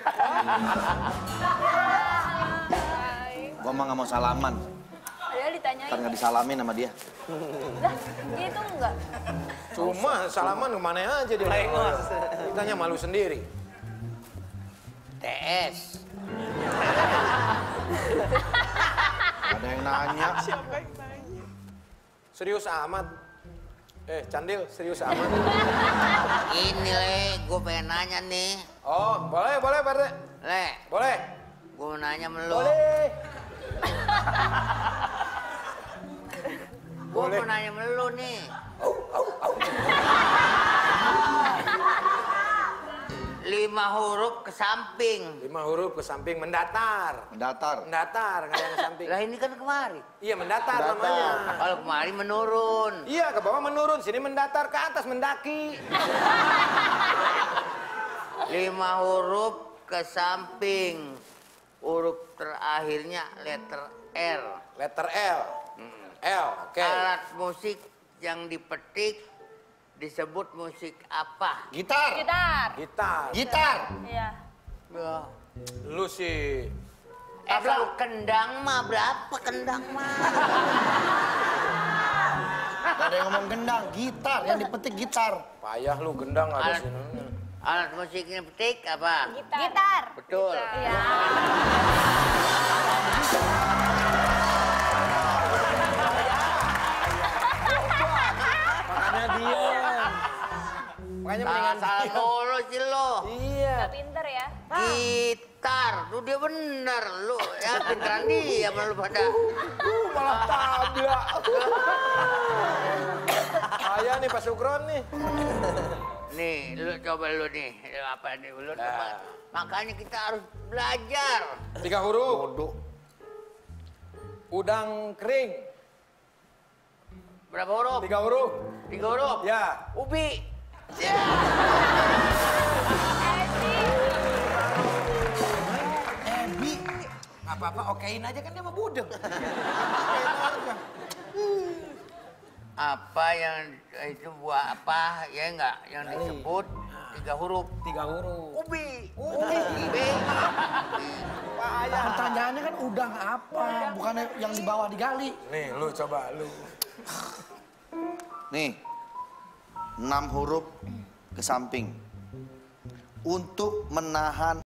Gua mah nggak mau salaman. Padahal ditanyain. Ntar nggak disalamin sama dia. Lah, itu enggak. Cuma salaman kemana aja di lengos. Ditanya malu sendiri. TS. Ada yang nanya. Siapa yang nanya? Serius amat. Candil, serius amat. Ini Le, gue pengen nanya nih. Oh, boleh, boleh, Pak RT. Le, Boleh. gue mau nanya sama lu. Boleh. Gue mau nanya sama lu nih. Lima huruf ke samping. 5 huruf ke samping mendatar. Mendatar. Mendatar, nggak yang ke samping. Lah ini kan kemari. Iya, mendatar namanya. Kalau kemari menurun. Iya, ke bawah menurun, sini mendatar, ke atas mendaki. 5 huruf ke samping. Huruf terakhirnya letter R. Letter L. L, oke. Alat musik yang dipetik disebut musik apa? Gitar. Gitar. Gitar. Gitar. Iya. Ya. Lu sih. Kalau kendang mah berapa kendang mah? Gak ada yang ngomong gendang. Gitar. Yang dipetik gitar. Payah lu gendang ada Alat, sini. alat musiknya petik apa? Gitar. Betul. Iya. Makanya diam. Makanya mendingan Salah diam. mulu sih lo. Iya. Gak pinter ya. Gitar, lu dia bener lu ya pinteran dia sama lu pada. Malah tabrak. Ayah nih Pak Sukron nih. Nih, lu coba lu nih, apa nih lu coba. Makanya kita harus belajar. 3 huruf. Udang kering. Berapa huruf? 3 huruf. 3 huruf. Ya. Ubi. Ya. Ebi. Nggak apa-apa, okein aja kan dia mah budeg. Apa yang itu buah apa ya enggak yang disebut 3 huruf? 3 huruf. Ubi. Ubi. Pertanyaannya kan udang apa? Bukan yang di bawah digali. Nih, lu coba lu. Nih. 6 huruf ke samping. Untuk menahan